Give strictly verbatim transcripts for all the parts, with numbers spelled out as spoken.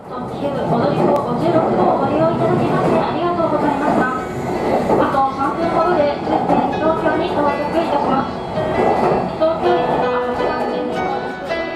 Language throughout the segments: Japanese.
ゲーム踊り子ごじゅうろく号をご利用いただきましてありがとうございました。あとさんぷんほどで終点東京に到着いたします。東京駅の発車準備を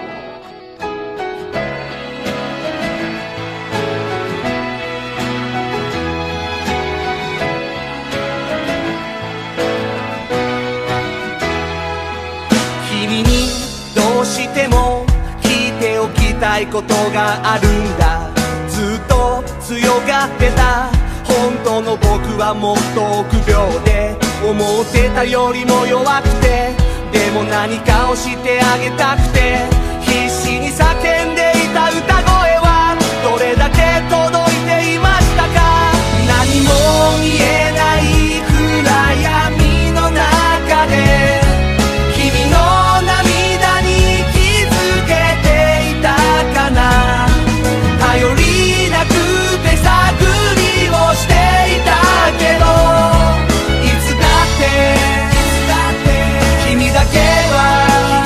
君にどうしても聞いておきたいことがあるんだ。ずっと強がってた本当の僕はもっと臆病で、思ってたよりも弱くて、でも何かをしてあげたくて必死に叫んでいた歌声はどれだけ届いていましたか。何も見えない暗闇の中で君の涙に気づけていたかな。頼りなくて探りをしていたけど、いつだって君だけは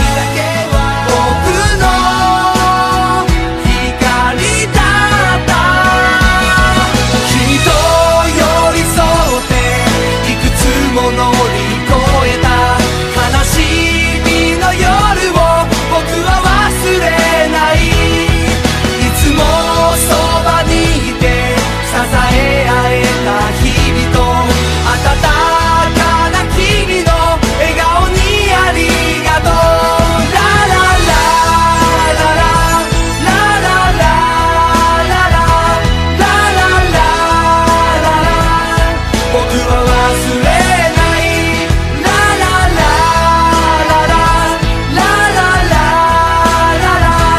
僕の光だった。君と寄り添っていくつも乗り越えた悲しみの夜を僕は忘れない。いつもそばにいて支え合えた日々と温かな君の笑顔にありがとう。ラララララララララララララ僕は忘れない。ララララララララララ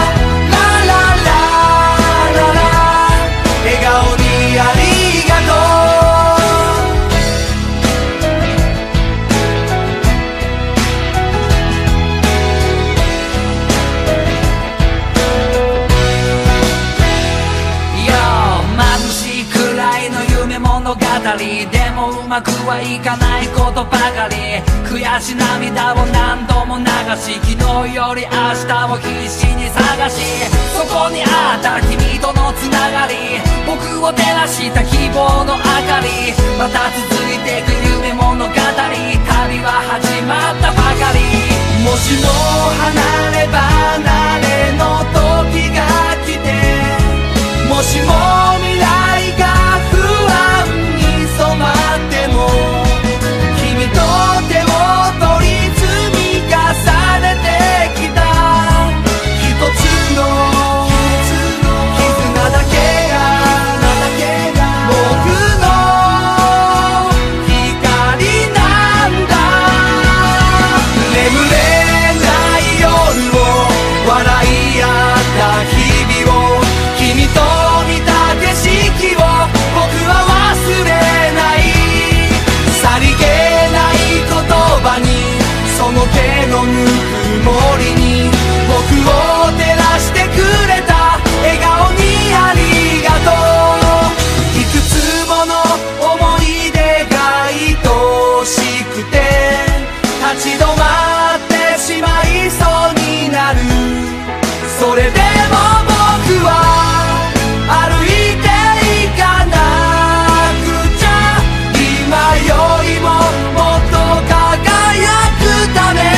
ララ笑顔にありがとう。いや眩しいくらいの夢物語でもうまくはいかないことばかり。悔し涙を何度も流し、昨日より明日を必死に探し、そこにあった君とのつながり、僕を照らした希望の明かり。また続いていく夢物語、旅は始まったばかり。もしも離れ離れの時が来て、もしも未来が不安に染まっても、君と手を取り積み重ねてきた一つの絆だけが僕の光なんだ。眠れない夜を笑い合った日々を、君と見た景色を僕は忘れない。さりげない言葉にその手のぬくもりに僕を照らしてくれた笑顔にありがとう。いくつもの思い出が愛しくて立ち止まってしまいそうになる。それでも僕は歩いていかなくちゃ、今よりももっと輝くため。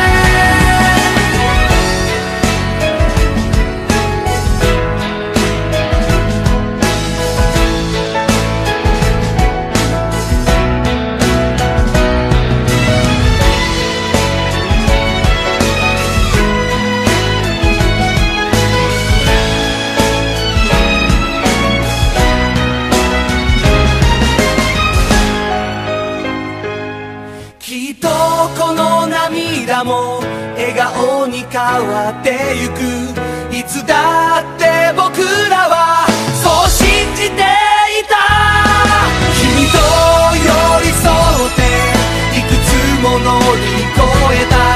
きっとこの涙も笑顔に変わってゆく。いつだって僕らはそう信じていた。君と寄り添っていくつも乗り越えた